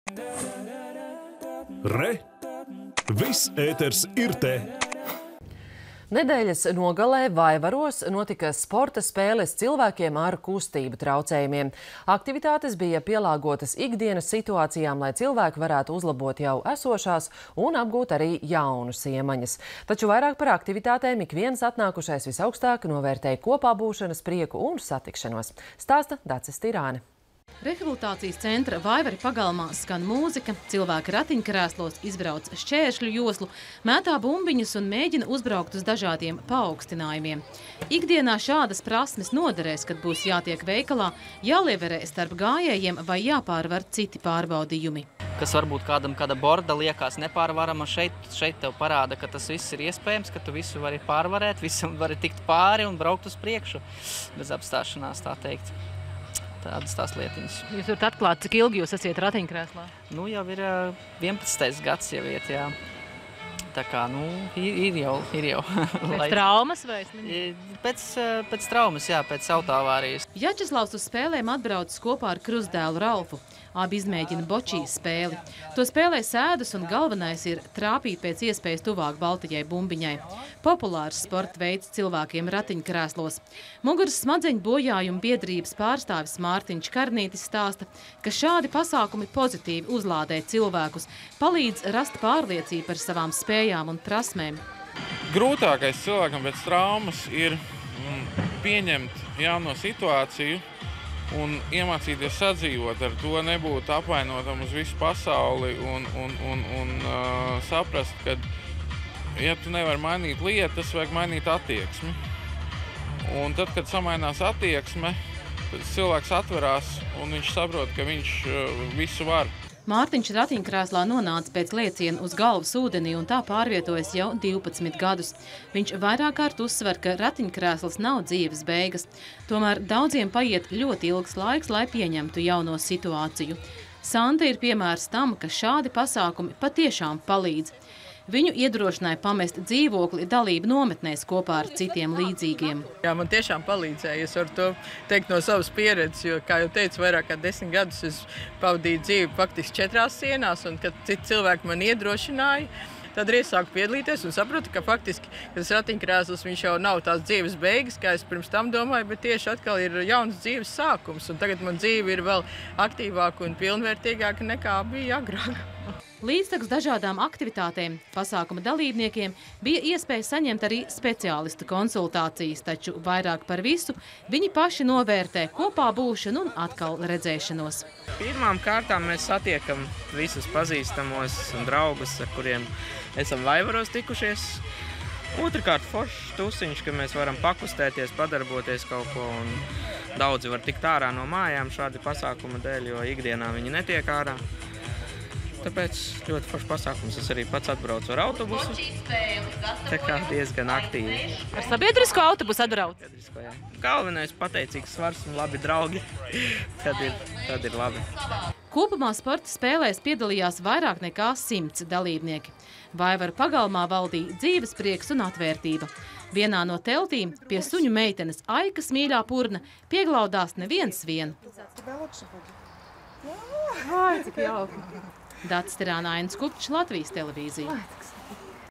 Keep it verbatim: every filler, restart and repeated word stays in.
Re! Viss ēters ir te! Nedēļas nogalē Vaivaros notika sporta spēles cilvēkiem ar kustību traucējumiem. Aktivitātes bija pielāgotas ikdienas situācijām, lai cilvēki varētu uzlabot jau esošās un apgūt arī jaunus iemaņas. Taču vairāk par aktivitātēm ik viens atnākušais visaugstāk novērtēja kopā būšanas prieku un satikšanos. Stāsta Dacis Tirāne. Rehabilitācijas centra Vaivari pagalmā skan mūzika, cilvēki ratiņkrēslos izbrauc šķēršļu joslu, mētā bumbiņus un mēģina uzbraukt uz dažādiem paaugstinājumiem. Ikdienā šādas prasmes noderēs, kad būs jātiek veikalā, jālieverē starp gājējiem vai jāpārvar citi pārbaudījumi. Kas varbūt kādam kāda borda liekas nepārvarama, šeit, šeit tev parāda, ka tas viss ir iespējams, ka tu visu vari pārvarēt, visam vari tikt pāri un braukt uz priekšu bez apstāšanās, tā teikt. Tādas tās lietiņas. Jūs varat atklāt, cik ilgi jūs esat ratiņkrēslā? Nu, jau ir vienpadsmitais gads jau iet, jā. Tā kā, nu, ir, ir jau, ir jau. Pēc traumas vai? Pēc, pēc traumas, jā, pēc autoavārijas. Jačeslavs uz spēlēm atbraucis kopā ar krustdēlu Ralfu. Abi izmēģina bočijas spēli. To spēlē sēdus un galvenais ir trāpīt pēc iespējas tuvāk baltajai bumbiņai. Populārs sporta veids cilvēkiem ratiņkrēslos. Muguras smadzeņu bojājumu biedrības pārstāvis Mārtiņš Karnītis stāsta, ka šādi pasākumi pozitīvi uzlādē cilvēkus, palīdz rast pārliecību par savām spējām un prasmēm. Grūtākais cilvēkam pēc traumas ir pieņemt jauno situāciju un iemācīties sadzīvot ar to, nebūt apvainotam uz visu pasauli un, un, un, un uh, saprast, ka, ja tu nevari mainīt lietas, vajag mainīt attieksmi. Un tad, kad samainās attieksme, tad cilvēks atverās un viņš saprot, ka viņš uh, visu var. Mārtiņš ratiņkrēslā nonāca pēc lēciena uz galvas ūdenī un tā pārvietojas jau divpadsmit gadus. Viņš vairāk kārt uzsver, ka ratiņkrēsls nav dzīves beigas. Tomēr daudziem paiet ļoti ilgs laiks, lai pieņemtu jauno situāciju. Santa ir piemērs tam, ka šādi pasākumi patiešām palīdz. Viņu iedrošināja pamest dzīvokli dalību nometnēs kopā ar citiem līdzīgiem. Jā, man tiešām palīdzēja. Es varu to teikt no savas pieredzes, jo, kā jau teicu, vairāk kā desmit gadus es pavadīju dzīvi faktiski četrās sienās, un kad citi cilvēki man iedrošināja, tad arī es sāku piedalīties un sapratu, ka faktiski tas ratiņkrēsls viņš jau nav tās dzīves beigas, kā es pirms tam domāju, bet tieši atkal ir jauns dzīves sākums, un tagad man dzīve ir vēl aktīvāka un pilnvērtīgāka nekā bija agrāk. Līdztekus dažādām aktivitātēm pasākuma dalībniekiem bija iespēja saņemt arī speciālistu konsultācijas, taču vairāk par visu viņi paši novērtē kopā būšanu un atkal redzēšanos. Pirmām kārtām mēs satiekam visus pazīstamos un draugus, ar kuriem esam Vaivaros tikušies. Otrkārt foršs tusiņš, ka mēs varam pakustēties, padarboties kaut ko, un daudzi var tikt ārā no mājām šādi pasākuma dēļ, jo ikdienā viņi netiek ārā. Tāpēc ļoti foršs pasākums. Es arī pats atbraucu ar autobusu. Tā kā diezgan aktīvi. Ar sabiedrisko autobusu atbrauc? Sabiedrisko, jā. Galvenais pateicīgs svars un labi draugi. Tad ir, tad ir labi. Kopumā sporta spēlēs piedalījās vairāk nekā simts dalībnieki. Vaivaru pagalmā valdīja dzīves prieks un atvērtība. Vienā no teltīm pie suņu meitenes Aikas mīļā purna pieglaudās neviens vien. Vai, cik jauki! Dacis Tirāne, Ainis Kupčs, Latvijas televīzija.